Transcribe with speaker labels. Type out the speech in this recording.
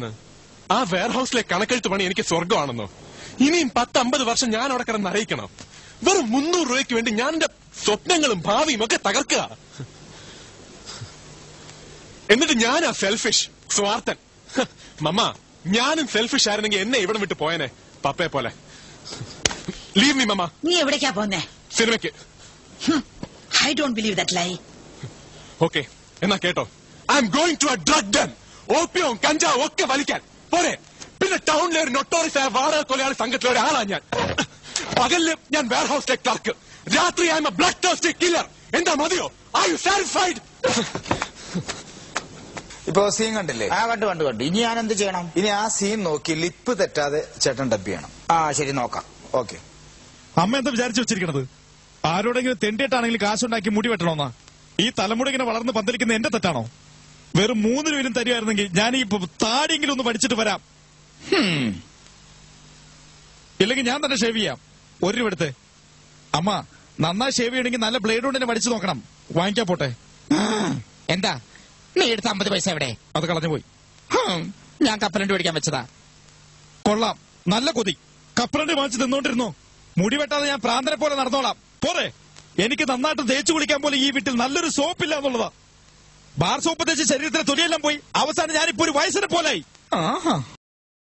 Speaker 1: ആ വെയർഹൌസിലെ കണക്കെഴുത്ത് പണി എനിക്ക് സ്വർഗമാണെന്നോ? ഇനിയും 10-50 വർഷം ഞാൻ അവിടെ കിടന്ന് അറിയിക്കണം? വെറും 300 രൂപയ്ക്ക് വേണ്ടി ഞാൻ എന്റെ സ്വപ്നങ്ങളും ഭാവിയും ഒക്കെ തകർക്കുക. എന്നിട്ട് ഞാനാ സെൽഫിഷ്, സ്വാർത്ഥൻ. മമ്മ, ഞാനും സെൽഫിഷ് ആയിരുന്നെങ്കിൽ എന്നെ ഇവിടെ വിട്ട് പോയനെ, പപ്പയെ പോലെ. Leave me mamma.
Speaker 2: നീ എവിടേക്കാ പോന്നേ?
Speaker 1: സിനിമയ്ക്ക്.
Speaker 2: I don't believe that lie.
Speaker 1: Okay, എന്നാ കേട്ടോ. I am going to a drug den. ഓപ്പിയവും കഞ്ചാവും ഒക്കെ വലിക്കാൻ പോരെ. പിന്നെ ടൗണിലെ ഒരു നൊട്ടോറിയസ് ആയ വാടക കൊലയാളി സംഘത്തിലെ ഒരാളാ ഞാൻ. പകലില് ഞാൻ വെയർഹൌസിലെ ക്ലർക്ക്, രാത്രി I am a blood thirsty killer. എന്താ മതിയോ? Are you satisfied?
Speaker 3: ഇപ്പൊ സീൻ കണ്ടില്ലേ?
Speaker 4: കണ്ടു. ഇനി ഞാൻ എന്ത് ചെയ്യണം?
Speaker 3: ഇനി ആ സീൻ നോക്കി ലിപ്പ് തെറ്റാതെ ചേട്ടൻ ഡബ് ചെയ്യണം.
Speaker 4: ശരി, നോക്കാം.
Speaker 3: ഓക്കെ.
Speaker 5: അമ്മ എന്താ വിചാരിച്ചു വെച്ചിരിക്കണത്? ആരോടെങ്കിലും തെണ്ടിയിട്ടാണെങ്കിലും കാശുണ്ടാക്കി മുടി വെട്ടണമെന്നാ? ഈ തലമുടി ഇങ്ങനെ വളർന്ന് പന്തലിക്കുന്ന എന്റെ തെറ്റാണോ? വെറും 3 രൂപയിലും തരുമായിരുന്നെങ്കിൽ ഞാൻ ഈ താടിയെങ്കിലും ഒന്ന് പഠിച്ചിട്ട് വരാം. ഇല്ലെങ്കിൽ ഞാൻ തന്നെ ഷേവ് ചെയ്യാം. 1 രൂപ എടുത്ത്. അമ്മ, നന്നായി ഷേവ് ചെയ്യണമെങ്കിൽ നല്ല ബ്ലേഡ് കൊണ്ട് തന്നെ പഠിച്ചു നോക്കണം. വാങ്ങിക്കാൻ പോട്ടെ.
Speaker 4: എന്താ നീ എടുത്ത 50 പൈസ എവിടെ?
Speaker 5: അത് കളഞ്ഞുപോയി.
Speaker 4: ഞാൻ കപ്പലണ്ടി മേടിക്കാൻ വെച്ചതാ.
Speaker 5: കൊള്ളാം, നല്ല കൊതി. കപ്പലണ്ടി വാങ്ങിച്ച് തിന്നോണ്ടിരുന്നോ? മുടി വെട്ടാതെ ഞാൻ പ്രാന്തനെ പോലെ നടന്നോളാം. പോരെ. എനിക്ക് നന്നായിട്ട് തേച്ചു കുളിക്കാൻ പോലെ ഈ വീട്ടിൽ നല്ലൊരു സോപ്പില്ല എന്നുള്ളതാ. ബാർ സോപ്പ് തേച്ച് ശരീരത്തിലെ തൊലിയെല്ലാം പോയി. അവസാനം ഞാനിപ്പോ ഒരു വയസ്സിനെ പോലായി.